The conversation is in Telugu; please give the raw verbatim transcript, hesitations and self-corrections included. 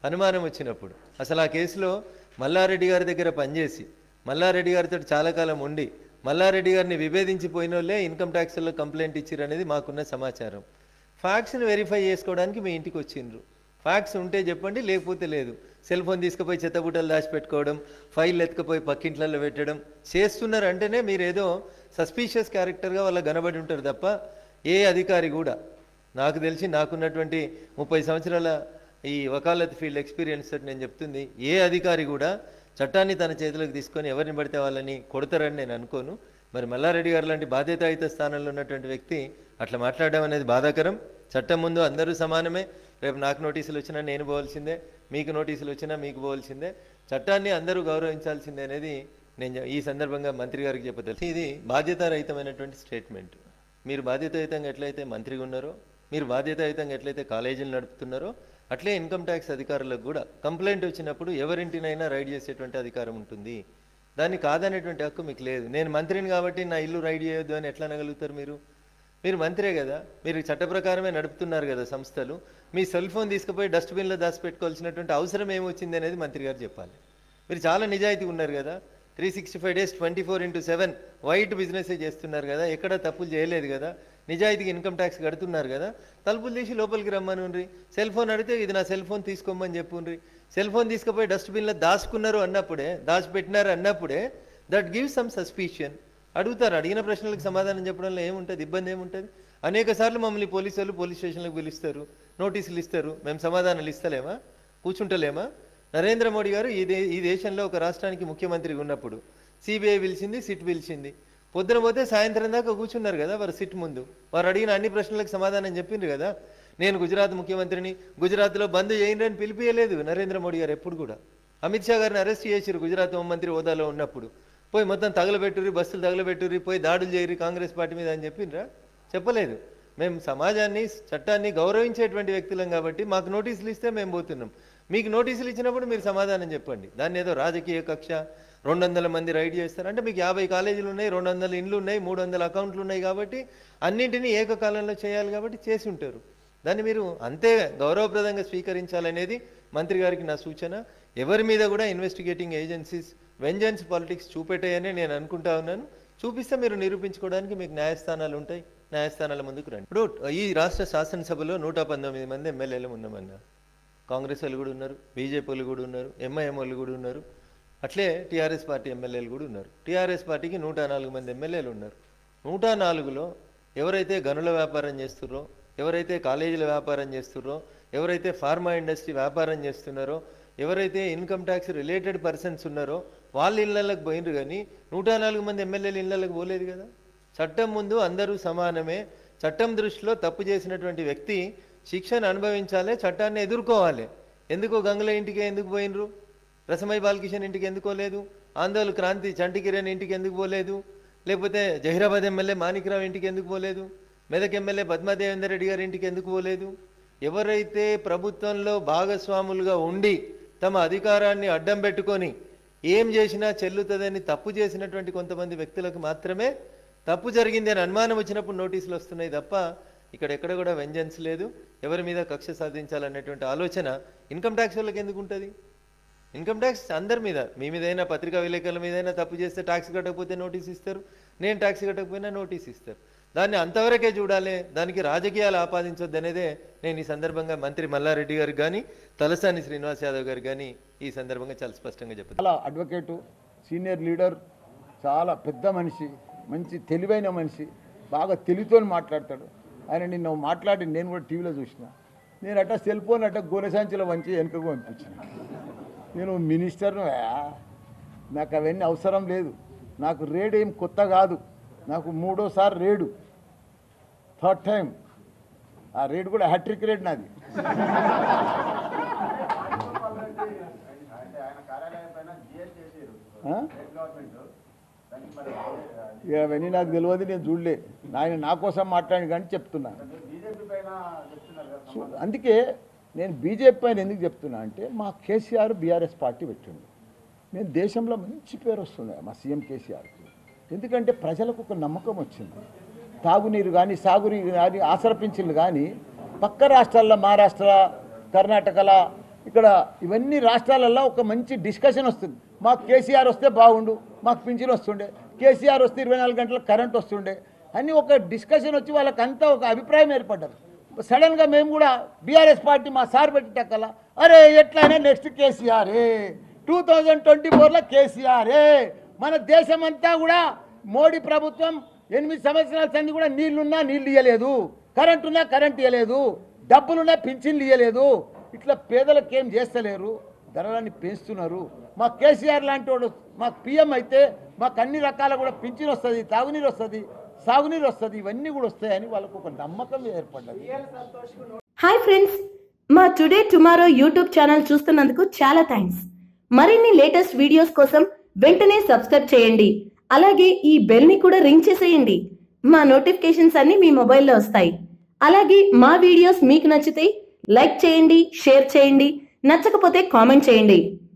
అనుమానం వచ్చినప్పుడు. అసలు ఆ కేసులో మల్లారెడ్డి గారి దగ్గర పనిచేసి మల్లారెడ్డి గారితో చాలా కాలం ఉండి మల్లారెడ్డి గారిని విభేదించిపోయిన వాళ్ళే ఇన్కమ్ ట్యాక్స్లో కంప్లైంట్ ఇచ్చారు అనేది మాకున్న సమాచారం. ఫ్యాక్ట్స్ని వెరిఫై చేసుకోవడానికి మీ ఇంటికి వచ్చిండ్రు. ఫ్యాక్ట్స్ ఉంటే చెప్పండి, లేకపోతే లేదు. సెల్ ఫోన్ తీసుకుపోయి చెత్తబుట్టలు దాచిపెట్టుకోవడం, ఫైల్ ఎత్తుకుపోయి పక్కింట్లలో పెట్టడం చేస్తున్నారు అంటేనే మీరు ఏదో సస్పీషియస్ క్యారెక్టర్గా వాళ్ళ కనబడి ఉంటారు తప్ప ఏ అధికారి కూడా, నాకు తెలిసి నాకున్నటువంటి ముప్పై సంవత్సరాల ఈ వకాలత్ ఫీల్డ్ ఎక్స్పీరియన్స్ తోటి నేను చెప్తుంది, ఏ అధికారి కూడా చట్టాన్ని తన చేతులకు తీసుకొని ఎవరిని పడితే వాళ్ళని కొడతారని నేను అనుకోను. మరి మల్లారెడ్డి గారు లాంటి బాధ్యతాయుత స్థానంలో ఉన్నటువంటి వ్యక్తి అట్లా మాట్లాడడం అనేది బాధాకరం. చట్టం ముందు అందరూ సమానమే. రేపు నాకు నోటీసులు వచ్చినా నేను పోవాల్సిందే, మీకు నోటీసులు వచ్చినా మీకు పోవాల్సిందే. చట్టాన్ని అందరూ గౌరవించాల్సిందే అనేది నేను ఈ సందర్భంగా మంత్రి గారికి చెప్పదలుచు. ఇది బాధ్యతారహితమైనటువంటి స్టేట్మెంట్. మీరు బాధ్యతాయుతంగా ఎట్లయితే మంత్రిగా ఉన్నారో, మీరు బాధ్యతాయుతంగా ఎట్లయితే కాలేజీలు నడుపుతున్నారో, అట్లే ఇన్కమ్ ట్యాక్స్ అధికారులకు కూడా కంప్లైంట్ వచ్చినప్పుడు ఎవరింటినైనా రైడ్ చేసేటువంటి అధికారం ఉంటుంది. దాన్ని కాదనేటువంటి హక్కు మీకు లేదు. నేను మంత్రిని కాబట్టి నా ఇల్లు రైడ్ చేయొద్దు అని ఎట్లా అనగలుగుతారు మీరు? మీరు మంత్రే కదా, మీరు చట్ట ప్రకారమే నడుపుతున్నారు కదా సంస్థలు. మీ సెల్ ఫోన్ తీసుకుపోయి డస్ట్బిన్లో దాచిపెట్టుకోవాల్సినటువంటి అవసరం ఏమొచ్చింది అనేది మంత్రి గారు చెప్పాలి. మీరు చాలా నిజాయితీ ఉన్నారు కదా, three sixty five days twenty four into seven white business చేస్తున్నారు కదా, ఎక్కడ తప్పులు చేయలేదు కదా, నిజాయితీకి ఇన్కమ్ ట్యాక్స్ కడుతున్నారు కదా, తలుపులు తీసి లోపలికి రమ్మనుండ్రి. సెల్ ఫోన్ అడిగితే ఇది నా సెల్ ఫోన్ తీసుకోమని చెప్పుండ్రి. సెల్ ఫోన్ తీసుకుపోయి డస్ట్బిన్లో దాచుకున్నారు అన్నప్పుడే, దాచిపెట్టినారు అన్నప్పుడే దట్ గివ్స్ సమ్ సస్పిషన్. అడుగుతారు, అడిగిన ప్రశ్నలకు సమాధానం చెప్పడంలో ఏముంటుంది, ఇబ్బంది ఏముంటుంది? అనేక సార్లు మమ్మల్ని పోలీసు వాళ్ళు పోలీస్ స్టేషన్లకు పిలుస్తారు, నోటీసులు ఇస్తారు, మేము సమాధానాలు ఇస్తలేమా, కూర్చుంటలేమా? నరేంద్ర మోడీ గారు ఈ దే ఈ దేశంలో ఒక రాష్ట్రానికి ముఖ్యమంత్రిగా ఉన్నప్పుడు సిబిఐ పిలిచింది, సిట్ పిలిచింది. పొద్దున పోతే సాయంత్రం దాకా కూర్చున్నారు కదా వారు సిట్ ముందు. వారు అడిగిన అన్ని ప్రశ్నలకు సమాధానం చెప్పిండ్రు కదా. నేను గుజరాత్ ముఖ్యమంత్రిని, గుజరాత్లో బంద్ చేయండి అని పిలిపియలేదు నరేంద్ర మోడీ గారు ఎప్పుడు కూడా. అమిత్ షా గారిని అరెస్ట్ చేసిరు గుజరాత్ హోంమంత్రి హోదాలో ఉన్నప్పుడు. పోయి మొత్తం తగలబెట్టుర్రి, బస్సులు తగలబెట్టుర్రి, పోయి దాడులు చేయరు కాంగ్రెస్ పార్టీ మీద అని చెప్పిండ్రా? చెప్పలేదు. మేము సమాజాన్ని, చట్టాన్ని గౌరవించేటువంటి వ్యక్తులం కాబట్టి మాకు నోటీసులు ఇస్తే మేము పోతున్నాం. మీకు నోటీసులు ఇచ్చినప్పుడు మీరు సమాధానం చెప్పండి. దాన్ని ఏదో రాజకీయ కక్ష, రెండు వందల మంది రైడ్ చేస్తారు అంటే మీకు యాభై కాలేజీలు ఉన్నాయి, రెండు వందల ఇండ్లు ఉన్నాయి, మూడు వందల అకౌంట్లు ఉన్నాయి కాబట్టి అన్నింటినీ ఏకకాలంలో చేయాలి కాబట్టి చేసి ఉంటారు. దాన్ని మీరు అంతే గౌరవప్రదంగా స్వీకరించాలనేది మంత్రి గారికి నా సూచన. ఎవరి మీద కూడా ఇన్వెస్టిగేటింగ్ ఏజెన్సీస్ వెంజన్స్ పాలిటిక్స్ చూపెట్టాయని నేను అనుకుంటా ఉన్నాను. చూపిస్తే మీరు నిరూపించుకోవడానికి మీకు న్యాయస్థానాలు ఉంటాయి, న్యాయస్థానాల ముందుకు రండి. ఇప్పుడు ఈ రాష్ట్ర శాసనసభలో నూట పంతొమ్మిది మంది ఎమ్మెల్యేలు ఉన్నామన్నా. కాంగ్రెస్ వాళ్ళు కూడా ఉన్నారు, బీజేపీ వాళ్ళు కూడా ఉన్నారు, ఎంఐఎం వాళ్ళు కూడా ఉన్నారు, అట్లే టీఆర్ఎస్ పార్టీ ఎమ్మెల్యేలు కూడా ఉన్నారు. టీఆర్ఎస్ పార్టీకి నూట నాలుగు మంది ఎమ్మెల్యేలు ఉన్నారు. నూట నాలుగులో ఎవరైతే గనుల వ్యాపారం చేస్తున్నారో, ఎవరైతే కాలేజీల వ్యాపారం చేస్తున్నారో, ఎవరైతే ఫార్మా ఇండస్ట్రీ వ్యాపారం చేస్తున్నారో, ఎవరైతే ఇన్కమ్ ట్యాక్స్ రిలేటెడ్ పర్సన్స్ ఉన్నారో వాళ్ళ ఇళ్లలకు పోయినరు. కానీ నూట నాలుగు మంది ఎమ్మెల్యేలు ఇళ్లకు పోలేదు కదా. చట్టం ముందు అందరూ సమానమే. చట్టం దృష్టిలో తప్పు చేసినటువంటి వ్యక్తి శిక్షను అనుభవించాలి, చట్టాన్ని ఎదుర్కోవాలి. ఎందుకో గంగుల ఇంటికి ఎందుకు పోయినరు, రసమై బాలకిషన్ ఇంటికి ఎందుకోలేదు, ఆందోళన క్రాంతి చంటి కిరణ్ ఇంటికి ఎందుకు పోలేదు, లేకపోతే జహీరాబాద్ ఎమ్మెల్యే మాణిక్రావు ఇంటికి ఎందుకు పోలేదు, మెదక్ ఎమ్మెల్యే పద్మాదేవేందర్ రెడ్డి గారి ఇంటికి ఎందుకు పోలేదు? ఎవరైతే ప్రభుత్వంలో భాగస్వాములుగా ఉండి తమ అధికారాన్ని అడ్డం పెట్టుకొని ఏం చేసినా చెల్లుతుందని తప్పు చేసినటువంటి కొంతమంది వ్యక్తులకు మాత్రమే తప్పు జరిగింది అని అనుమానం వచ్చినప్పుడు నోటీసులు వస్తున్నాయి తప్ప ఇక్కడ ఎక్కడ కూడా వెంజన్స్ లేదు. ఎవరి మీద కక్ష సాధించాలనేటువంటి ఆలోచన ఇన్కమ్ ట్యాక్స్ వాళ్ళకి ఎందుకు ఉంటుంది? ఇన్కమ్ ట్యాక్స్ అందరి మీద, మీ మీదైనా పత్రికా విలేకరుల మీదైనా తప్పు చేస్తే ట్యాక్స్ కట్టకపోతే నోటీస్ ఇస్తారు, నేను ట్యాక్స్ కట్టకపోయినా నోటీస్ ఇస్తారు. దాన్ని అంతవరకే చూడాలి, దానికి రాజకీయాలు ఆపాదించొద్దు అనేదే నేను ఈ సందర్భంగా మంత్రి మల్లారెడ్డి గారికి కానీ తలసాని శ్రీనివాస్ యాదవ్ గారు కానీ ఈ సందర్భంగా చాలా స్పష్టంగా చెప్పారు. చాలా అడ్వకేటు, సీనియర్ లీడర్, చాలా పెద్ద మనిషి, మంచి తెలివైన మనిషి, బాగా తెలివితో మాట్లాడతాడు ఆయన. నిన్న మాట్లాడి నేను కూడా టీవీలో చూసిన. నేను అట్ట సెల్ ఫోన్ అట్ట గోనె వంచి వెనుకకు పంపించిన. నేను మినిస్టర్ను, నాకు అవన్నీ అవసరం లేదు. నాకు రేడ్ ఏం కొత్త కాదు, నాకు మూడోసారి రేడు, థర్డ్ టైం. ఆ రేడ్ కూడా హ్యాట్రిక్ రేడ్ నాది. ఇక అవన్నీ నాకు తెలియదు, నేను చూడలే. ఆయన నా కోసం మాట్లాడి కానీ చెప్తున్నా. అందుకే నేను బీజేపీ పైన ఎందుకు చెప్తున్నా అంటే మా కేసీఆర్ బీఆర్ఎస్ పార్టీ పెట్టిండు. నేను దేశంలో మంచి పేరు వస్తుంది మా సీఎం కేసీఆర్కి. ఎందుకంటే ప్రజలకు ఒక నమ్మకం వచ్చింది. తాగునీరు కానీ సాగునీరు కానీ ఆసర పింఛన్లు కానీ పక్క రాష్ట్రాల్లో మహారాష్ట్ర, కర్ణాటకలో ఇక్కడ ఇవన్నీ రాష్ట్రాలలో ఒక మంచి డిస్కషన్ వస్తుంది. మాకు కేసీఆర్ వస్తే బాగుండు, మాకు పింఛన్ వస్తుండే, కేసీఆర్ వస్తే ఇరవై నాలుగు గంటల కరెంట్ వస్తుండే అని ఒక డిస్కషన్ వచ్చి వాళ్ళకంతా ఒక అభిప్రాయం ఏర్పడ్డది. సడన్గా మేము కూడా బీఆర్ఎస్ పార్టీ మా సార్ పెట్టేటక్కల అరే ఎట్లయినా నెక్స్ట్ కేసీఆరే, టూ థౌజండ్ ట్వంటీ ఫోర్లో కేసీఆరే. మన దేశమంతా కూడా మోడీ ప్రభుత్వం ఎనిమిది సంవత్సరాల సంది కూడా నీళ్లున్నా నీళ్ళు ఇవ్వలేదు, కరెంట్ ఉన్నా కరెంట్ ఇవ్వలేదు, డబ్బులున్నా పింఛన్లు ఇవ్వలేదు. ఇట్లా పేదలకు ఏం చేస్తలేరు, ధరలన్నీ పెంచుతున్నారు. మా కేసీఆర్ లాంటి వాడు మాకు పీఎం అయితే మాకు అన్ని రకాల కూడా పింఛన్ వస్తుంది, తాగునీరు వస్తుంది, సాగునీరు వస్తుంది, ఇవన్నీ కూడా వస్తాయని వాళ్ళకు ఒక నమ్మకం ఏర్పడ్డది. హాయ్ ఫ్రెండ్స్, మా టుడే టుమారో యూట్యూబ్ ఛానల్ చూస్తున్నందుకు చాలా థ్యాంక్స్. మరిన్ని లేటెస్ట్ వీడియోస్ కోసం వెంటనే సబ్స్క్రైబ్ చేయండి. అలాగే ఈ బెల్ ని కూడా రింగ్ చేసేయండి. మా నోటిఫికేషన్స్ అన్ని మీ మొబైల్లో వస్తాయి. అలాగే మా వీడియోస్ మీకు నచ్చితే లైక్ చేయండి, షేర్ చేయండి, నచ్చకపోతే కామెంట్ చేయండి.